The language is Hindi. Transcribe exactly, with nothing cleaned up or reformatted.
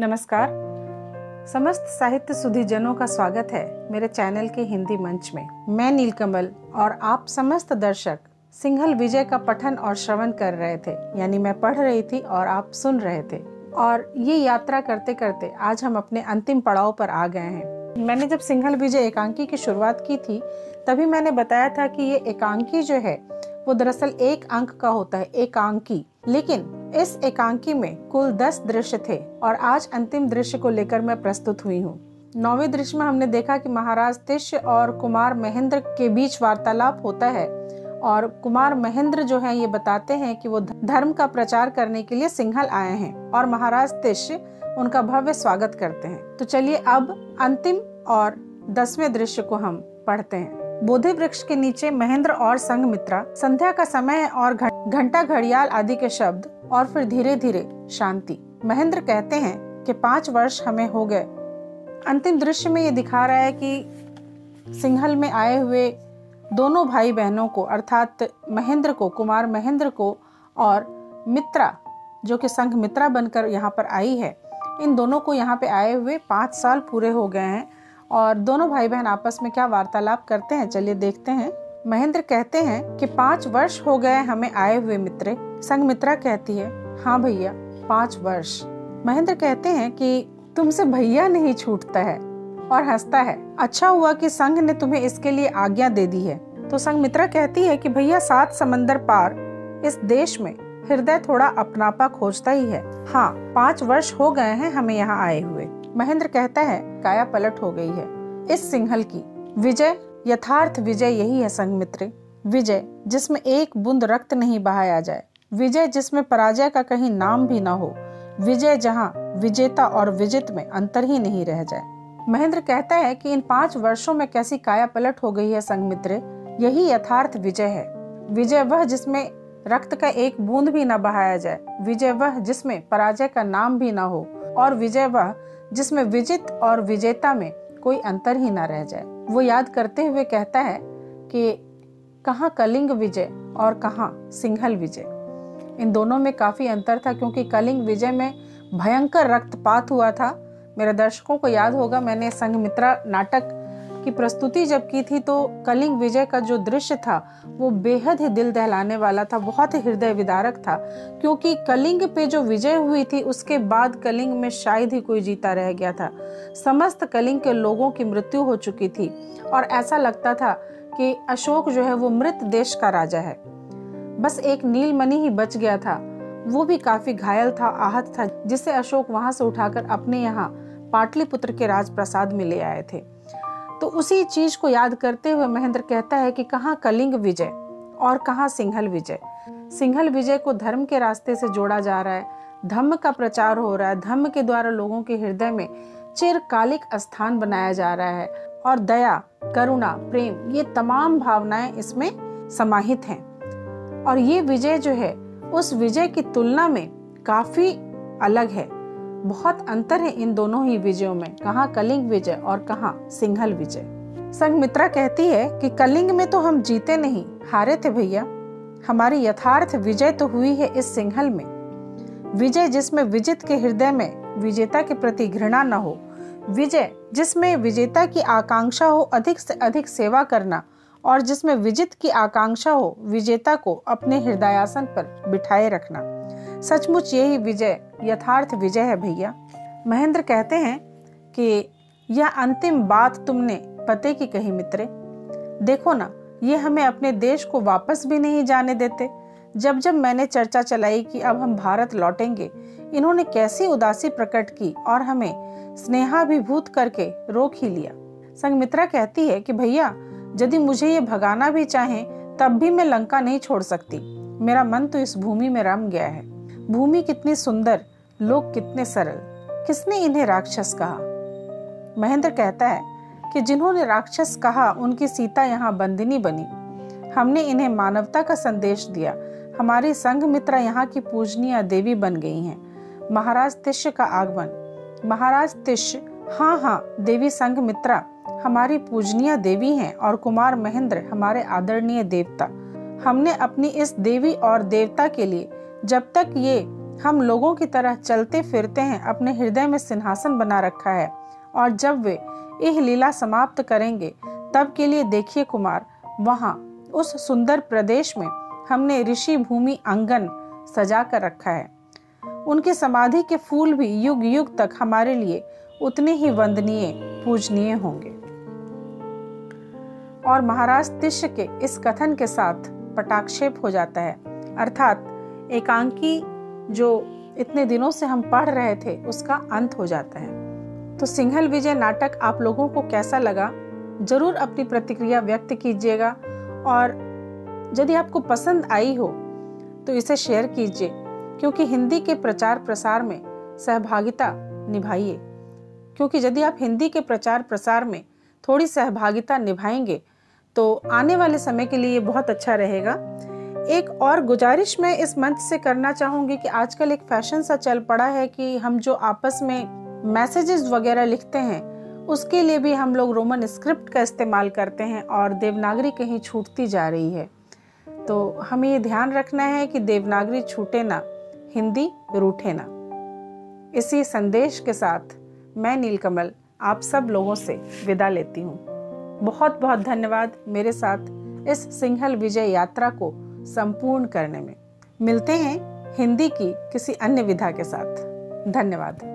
नमस्कार। समस्त साहित्य सुधीजनों का स्वागत है मेरे चैनल के हिंदी मंच में। मैं नीलकमल और आप समस्त दर्शक सिंघल विजय का पठन और श्रवण कर रहे थे, यानी मैं पढ़ रही थी और आप सुन रहे थे। और ये यात्रा करते करते आज हम अपने अंतिम पड़ाव पर आ गए हैं। मैंने जब सिंघल विजय एकांकी की शुरुआत की थी तभी मैंने बताया था कि ये एकांकी जो है वो दरअसल एक अंक का होता है, एकांकी। लेकिन इस एकांकी में कुल दस दृश्य थे और आज अंतिम दृश्य को लेकर मैं प्रस्तुत हुई हूँ। नौवें दृश्य में हमने देखा कि महाराज तिष्य और कुमार महेंद्र के बीच वार्तालाप होता है और कुमार महेंद्र जो है ये बताते हैं कि वो धर्म का प्रचार करने के लिए सिंघल आए हैं और महाराज तिष्य उनका भव्य स्वागत करते हैं। तो चलिए अब अंतिम और दसवें दृश्य को हम पढ़ते हैं। बोधि वृक्ष के नीचे महेंद्र और संघमित्रा, संध्या का समय है और घंटा घड़ियाल आदि के शब्द और फिर धीरे धीरे शांति। महेंद्र कहते हैं कि पांच वर्ष हमें हो गए। अंतिम दृश्य में ये दिखा रहा है कि सिंघल में आए हुए दोनों भाई बहनों को, अर्थात महेंद्र को, कुमार महेंद्र को और मित्रा जो कि संघमित्रा बनकर यहाँ पर आई है, इन दोनों को यहाँ पे आए हुए पाँच साल पूरे हो गए हैं। और दोनों भाई बहन आपस में क्या वार्तालाप करते हैं, चलिए देखते हैं। महेंद्र कहते हैं कि पाँच वर्ष हो गए हमें आए हुए मित्रे। संघमित्रा कहती है, हाँ भैया पाँच वर्ष। महेंद्र कहते हैं कि तुमसे भैया नहीं छूटता है और हंसता है। अच्छा हुआ कि संघ ने तुम्हें इसके लिए आज्ञा दे दी है। तो संघमित्रा कहती है कि भैया सात समंदर पार इस देश में हृदय थोड़ा अपनापा खोजता ही है। हाँ, पाँच वर्ष हो गए हैं हमें यहाँ आए हुए। महेंद्र कहता है काया पलट हो गई है इस सिंघल की। विजय, यथार्थ विजय यही है संघमित्रे। विजय जिसमें एक बूंद रक्त नहीं बहाया जाए, विजय जिसमें पराजय का कहीं नाम भी ना हो, विजय जहाँ विजेता और विजित में अंतर ही नहीं रह जाए। महेंद्र कहता है कि इन पांच वर्षों में कैसी काया पलट हो गई है संघमित्रे, यही यथार्थ विजय है। विजय वह जिसमें रक्त का एक बूंद भी न बहाया जाए, विजय वह जिसमें पराजय का नाम भी ना हो, और विजय वह जिसमें विजित और विजेता में कोई अंतर ही ना रह जाए। वो याद करते हुए कहता है कि कहाँ कलिंग विजय और कहाँ सिंघल विजय। इन दोनों में काफी अंतर था क्योंकि कलिंग विजय में भयंकर रक्तपात हुआ था। मेरे दर्शकों को याद होगा, मैंने संघमित्रा नाटक की प्रस्तुति जब की थी तो कलिंग विजय का जो दृश्य था वो बेहद ही दिल दहलाने वाला था, बहुत ही हृदय विदारक था। क्योंकि कलिंग पे जो विजय हुई थी उसके बाद कलिंग में शायद ही कोई जीता रह गया था। समस्त कलिंग के लोगों की मृत्यु हो चुकी थी और ऐसा लगता था कि अशोक जो है वो मृत देश का राजा है। बस एक नीलमणि ही बच गया था, वो भी काफी घायल था, आहत था, जिसे अशोक वहां से उठाकर अपने यहाँ पाटलिपुत्र के राजप्रसाद में ले आए थे। तो उसी चीज को याद करते हुए महेंद्र कहता है कि कहाँ कलिंग विजय और कहाँ सिंघल विजय। सिंघल विजय को धर्म के रास्ते से जोड़ा जा रहा है, धम्म का प्रचार हो रहा है, धम्म के द्वारा लोगों के हृदय में चिरकालिक स्थान बनाया जा रहा है और दया, करुणा, प्रेम, ये तमाम भावनाएं इसमें समाहित हैं। और ये विजय जो है उस विजय की तुलना में काफी अलग है, बहुत अंतर है इन दोनों ही विजयों में, कहाँ कलिंग विजय और कहाँ सिंघल विजय। संघमित्रा कहती है कि कलिंग में तो हम जीते नहीं, हारे थे भैया। हमारी यथार्थ विजय तो हुई है इस सिंघल में। विजय जिसमें विजित के हृदय में विजेता के प्रति घृणा न हो, विजय जिसमें विजेता की आकांक्षा हो अधिक से अधिक सेवा करना, और जिसमें विजित की आकांक्षा हो विजेता को अपने हृदयासन पर बिठाए रखना। सचमुच यही विजय यथार्थ विजय है भैया। महेंद्र कहते हैं कि यह अंतिम बात तुमने पते की कही मित्रे। देखो ना, ये हमें अपने देश को वापस भी नहीं जाने देते। जब जब मैंने चर्चा चलाई कि अब हम भारत लौटेंगे, इन्होंने कैसी उदासी प्रकट की और हमें स्नेहाभिभूत करके रोक ही लिया। संघमित्रा कहती है कि भैया यदि मुझे ये भगाना भी चाहें तब भी मैं लंका नहीं छोड़ सकती। मेरा मन तो इस भूमि में रम गया है। भूमि कितनी सुंदर, लोग कितने सरल, किसने इन्हें राक्षस कहा। महेंद्र कहता है कि जिन्होंने राक्षस कहा उनकी सीता यहाँ बंदिनी बनी। हमने इन्हें मानवता का संदेश दिया। हमारी संघमित्रा यहाँ की पूजनीय देवी बन गई हैं। महाराज तिष्य का आगमन। महाराज तिष्य, हाँ हाँ देवी संघमित्रा हमारी पूजनीय देवी हैं और कुमार महेंद्र हमारे आदरणीय देवता। हमने अपनी इस देवी और देवता के लिए जब तक ये हम लोगों की तरह चलते फिरते हैं, अपने हृदय में सिंहासन बना रखा है, और जब वे यह लीला समाप्त करेंगे तब के लिए देखिए कुमार, वहाँ उस सुंदर प्रदेश में हमने ऋषि भूमि आंगन सजा कर रखा है। उनकी समाधि के फूल भी युग युग तक हमारे लिए उतने ही वंदनीय पूजनीय होंगे। और महाराज तिष्य के इस कथन के साथ पटाक्षेप हो जाता है, अर्थात एकांकी जो इतने दिनों से हम पढ़ रहे थे उसका अंत हो जाता है। तो सिंघल विजय नाटक आप लोगों को कैसा लगा, जरूर अपनी प्रतिक्रिया व्यक्त कीजिएगा, और यदि आपको पसंद आई हो तो इसे शेयर कीजिए, क्योंकि हिंदी के प्रचार प्रसार में सहभागिता निभाइए। क्योंकि यदि आप हिंदी के प्रचार प्रसार में थोड़ी सहभागिता निभाएंगे तो आने वाले समय के लिए बहुत अच्छा रहेगा। एक और गुजारिश मैं इस मंच से करना चाहूँगी कि आजकल एक फैशन सा चल पड़ा है कि हम जो आपस में मैसेजेस वगैरह लिखते हैं उसके लिए भी हम लोग रोमन स्क्रिप्ट का इस्तेमाल करते हैं, और देवनागरी कहीं छूटती जा रही है। तो हमें ये ध्यान रखना है कि देवनागरी छूटे ना, हिंदी रूठे ना। इसी संदेश के साथ मैं नीलकमल आप सब लोगों से विदा लेती हूँ। बहुत बहुत धन्यवाद मेरे साथ इस सिंघल विजय यात्रा को संपूर्ण करने में। मिलते हैं हिंदी की किसी अन्य विधा के साथ। धन्यवाद।